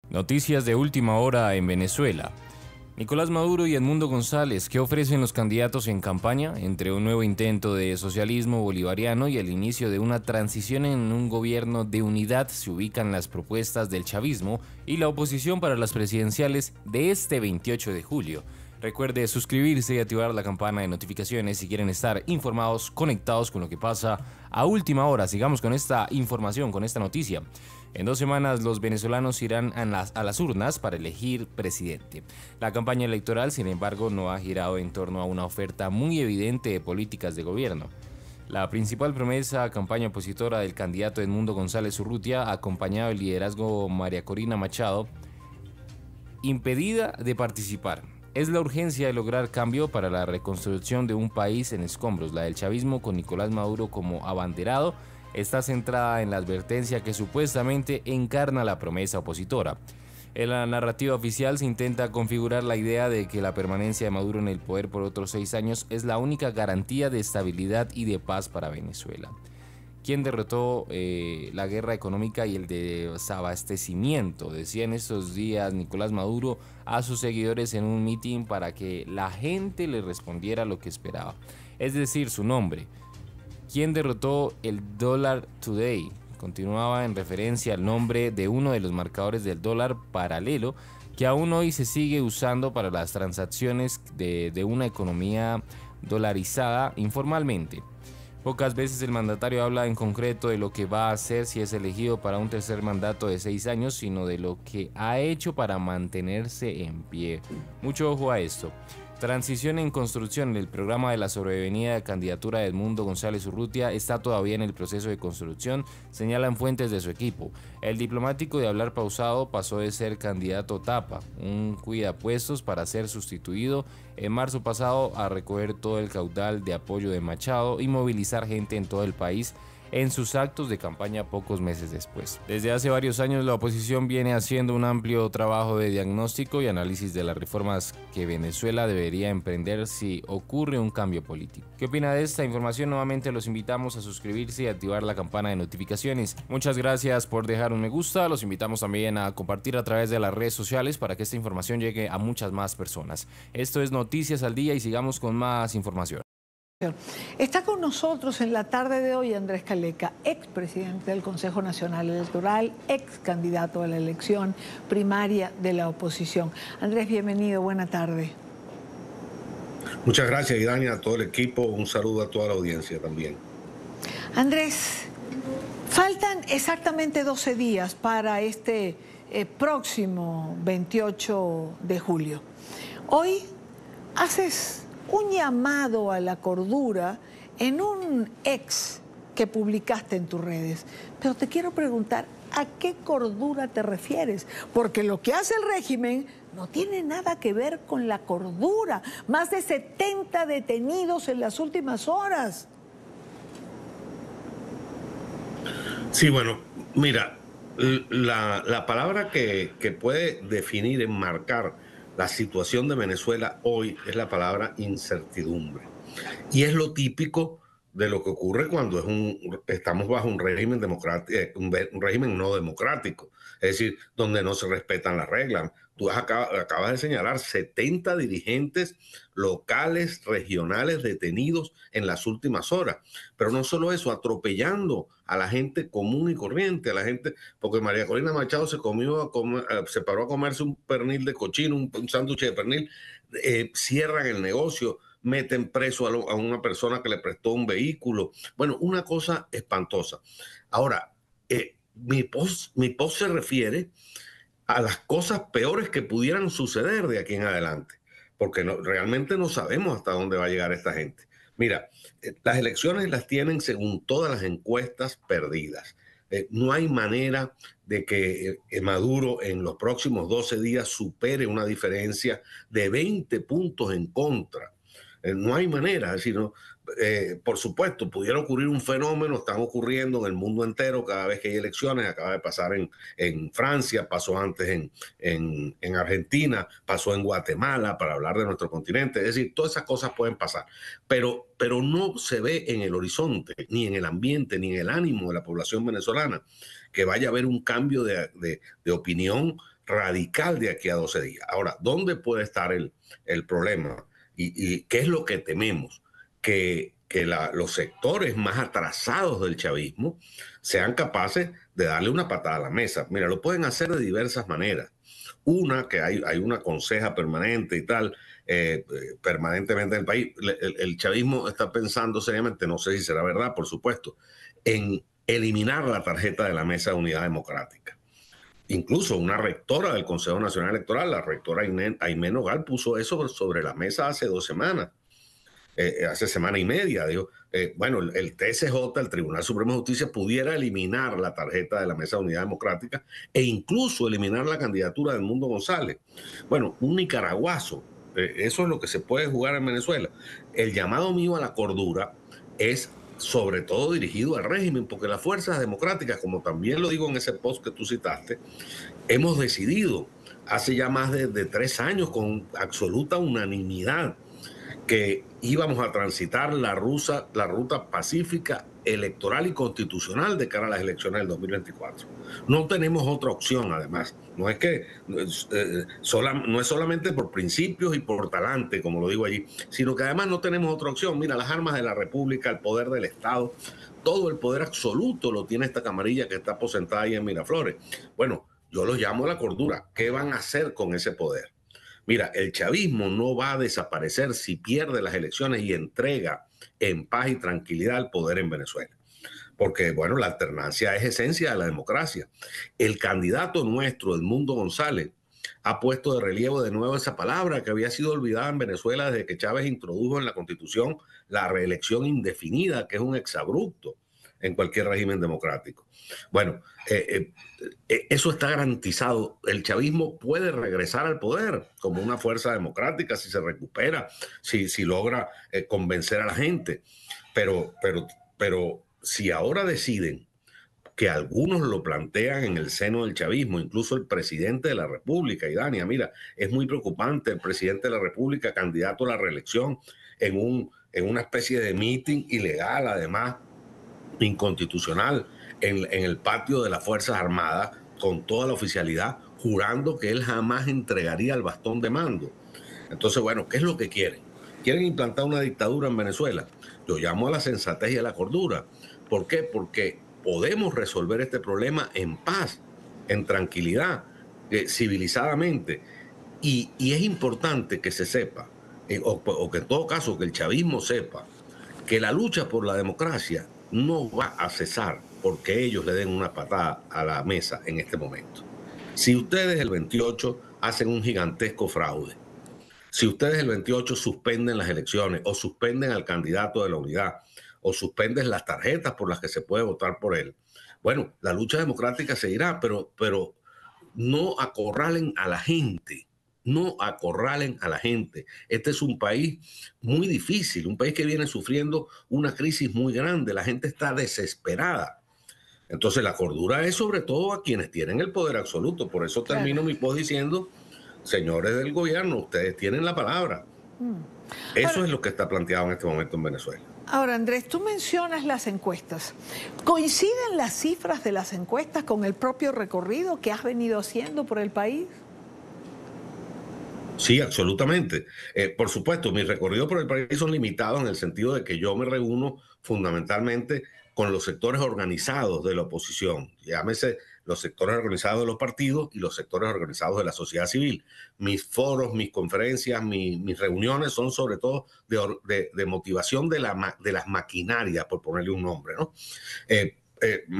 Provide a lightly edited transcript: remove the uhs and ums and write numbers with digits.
Noticias de última hora en Venezuela. Nicolás Maduro y Edmundo González, ¿qué ofrecen los candidatos en campaña? Entre un nuevo intento de socialismo bolivariano y el inicio de una transición en un gobierno de unidad se ubican las propuestas del chavismo y la oposición para las presidenciales de este 28 de julio. Recuerde suscribirse y activar la campana de notificaciones si quieren estar informados, conectados con lo que pasa a última hora. Sigamos con esta información, con esta noticia. En 2 semanas los venezolanos irán a las urnas para elegir presidente. La campaña electoral, sin embargo, no ha girado en torno a una oferta muy evidente de políticas de gobierno. La principal promesa campaña opositora del candidato Edmundo González Urrutia, acompañado del liderazgo María Corina Machado, impedida de participar. Es la urgencia de lograr cambio para la reconstrucción de un país en escombros. La del chavismo con Nicolás Maduro como abanderado está centrada en la advertencia que supuestamente encarna la promesa opositora. En la narrativa oficial se intenta configurar la idea de que la permanencia de Maduro en el poder por otros 6 años es la única garantía de estabilidad y de paz para Venezuela. ¿Quién derrotó la guerra económica y el desabastecimiento? Decía en estos días Nicolás Maduro a sus seguidores en un mitin para que la gente le respondiera lo que esperaba, es decir, su nombre. ¿Quién derrotó el dólar today? Continuaba en referencia al nombre de uno de los marcadores del dólar paralelo que aún hoy se sigue usando para las transacciones de una economía dolarizada informalmente. Pocas veces el mandatario habla en concreto de lo que va a hacer si es elegido para un tercer mandato de 6 años, sino de lo que ha hecho para mantenerse en pie. Mucho ojo a esto. Transición en construcción. El programa de la sobrevenida de candidatura de Edmundo González Urrutia está todavía en el proceso de construcción, señalan fuentes de su equipo. El diplomático de hablar pausado pasó de ser candidato tapa, un cuidapuestos para ser sustituido en marzo pasado a recoger todo el caudal de apoyo de Machado y movilizar gente en todo el país en sus actos de campaña pocos meses después. Desde hace varios años la oposición viene haciendo un amplio trabajo de diagnóstico y análisis de las reformas que Venezuela debería emprender si ocurre un cambio político. ¿Qué opina de esta información? Nuevamente los invitamos a suscribirse y activar la campana de notificaciones. Muchas gracias por dejar un me gusta, los invitamos también a compartir a través de las redes sociales para que esta información llegue a muchas más personas. Esto es Noticias al Día y sigamos con más información. Está con nosotros en la tarde de hoy Andrés Caleca, expresidente del Consejo Nacional Electoral, ex candidato a la elección primaria de la oposición. Andrés, bienvenido, buena tarde. Muchas gracias, Idania, a todo el equipo. Un saludo a toda la audiencia también. Andrés, faltan exactamente 12 días para este próximo 28 de julio. Hoy haces un llamado a la cordura en un ex que publicaste en tus redes. Pero te quiero preguntar, ¿a qué cordura te refieres? Porque lo que hace el régimen no tiene nada que ver con la cordura. Más de 70 detenidos en las últimas horas. Sí, bueno, mira, la palabra que puede definir, enmarcar la situación de Venezuela hoy es la palabra incertidumbre. Y es lo típico de lo que ocurre cuando estamos bajo un régimen un régimen no democrático, es decir, donde no se respetan las reglas. Tú acabas de señalar 70 dirigentes locales, regionales detenidos en las últimas horas. Pero no solo eso, atropellando a la gente común y corriente, a la gente, porque María Corina Machado se paró a comerse un pernil de cochino, un sándwich de pernil, cierran el negocio, meten preso a una persona que le prestó un vehículo. Bueno, una cosa espantosa. Ahora, mi post se refiere a las cosas peores que pudieran suceder de aquí en adelante, porque realmente no sabemos hasta dónde va a llegar esta gente. Mira, las elecciones las tienen, según todas las encuestas, perdidas. No hay manera de que Maduro en los próximos 12 días supere una diferencia de 20 puntos en contra. No hay manera, es decir, no, por supuesto, pudiera ocurrir un fenómeno, están ocurriendo en el mundo entero cada vez que hay elecciones, acaba de pasar en Francia, pasó antes en Argentina, pasó en Guatemala, para hablar de nuestro continente, es decir, todas esas cosas pueden pasar, pero no se ve en el horizonte, ni en el ambiente, ni en el ánimo de la población venezolana, que vaya a haber un cambio de opinión radical de aquí a 12 días. Ahora, ¿dónde puede estar el problema? ¿Y qué es lo que tememos? Que los sectores más atrasados del chavismo sean capaces de darle una patada a la mesa. Mira, lo pueden hacer de diversas maneras. Una, que hay una conseja permanente y tal, permanentemente en el país. El chavismo está pensando seriamente, no sé si será verdad, por supuesto, en eliminar la tarjeta de la Mesa de Unidad Democrática. Incluso una rectora del Consejo Nacional Electoral, la rectora Aimé Nogal, puso eso sobre la mesa hace 2 semanas. Hace semana y media, dijo, bueno, el TSJ, el Tribunal Supremo de Justicia, pudiera eliminar la tarjeta de la Mesa de Unidad Democrática e incluso eliminar la candidatura de Edmundo González. Bueno, un nicaragüazo, eso es lo que se puede jugar en Venezuela. El llamado mío a la cordura es sobre todo dirigido al régimen, porque las fuerzas democráticas, como también lo digo en ese post que tú citaste, hemos decidido hace ya más de 3 años con absoluta unanimidad que íbamos a transitar la ruta pacífica, electoral y constitucional de cara a las elecciones del 2024. No tenemos otra opción, además. No es que no es solamente por principios y por talante, como lo digo allí, sino que además no tenemos otra opción. Mira, las armas de la República, el poder del Estado, todo el poder absoluto lo tiene esta camarilla que está aposentada ahí en Miraflores. Bueno, yo los llamo a la cordura. ¿Qué van a hacer con ese poder? Mira, el chavismo no va a desaparecer si pierde las elecciones y entrega en paz y tranquilidad el poder en Venezuela. Porque, bueno, la alternancia es esencia de la democracia. El candidato nuestro, Edmundo González, ha puesto de relieve de nuevo esa palabra que había sido olvidada en Venezuela desde que Chávez introdujo en la Constitución la reelección indefinida, que es un exabrupto en cualquier régimen democrático. Bueno, eso está garantizado. El chavismo puede regresar al poder como una fuerza democrática si se recupera, si logra convencer a la gente. Pero si ahora deciden que algunos lo plantean en el seno del chavismo, incluso el presidente de la República, y Dania, mira, es muy preocupante el presidente de la República, candidato a la reelección, en una especie de meeting ilegal, además, inconstitucional, en el patio de las Fuerzas Armadas, con toda la oficialidad, jurando que él jamás entregaría el bastón de mando. Entonces, bueno, ¿qué es lo que quieren? ¿Quieren implantar una dictadura en Venezuela? Yo llamo a la sensatez y a la cordura. ¿Por qué? Porque podemos resolver este problema en paz, en tranquilidad, civilizadamente. Y es importante que se sepa, o que en todo caso que el chavismo sepa, que la lucha por la democracia no va a cesar porque ellos le den una patada a la mesa en este momento. Si ustedes el 28 hacen un gigantesco fraude, si ustedes el 28 suspenden las elecciones o suspenden al candidato de la unidad o suspenden las tarjetas por las que se puede votar por él, bueno, la lucha democrática seguirá, pero no acorralen a la gente. No acorralen a la gente. Este es un país muy difícil, un país que viene sufriendo una crisis muy grande. La gente está desesperada. Entonces la cordura es sobre todo a quienes tienen el poder absoluto. Por eso termino mi post diciendo, señores del gobierno, ustedes tienen la palabra. Eso es lo que está planteado en este momento en Venezuela. Ahora, Andrés, tú mencionas las encuestas. ¿Coinciden las cifras de las encuestas con el propio recorrido que has venido haciendo por el país? Sí, absolutamente. Por supuesto, mis recorridos por el país son limitados en el sentido de que yo me reúno fundamentalmente con los sectores organizados de la oposición, llámese los sectores organizados de los partidos y los sectores organizados de la sociedad civil. Mis foros, mis conferencias, mis reuniones son sobre todo de motivación de las maquinarias, por ponerle un nombre, ¿no?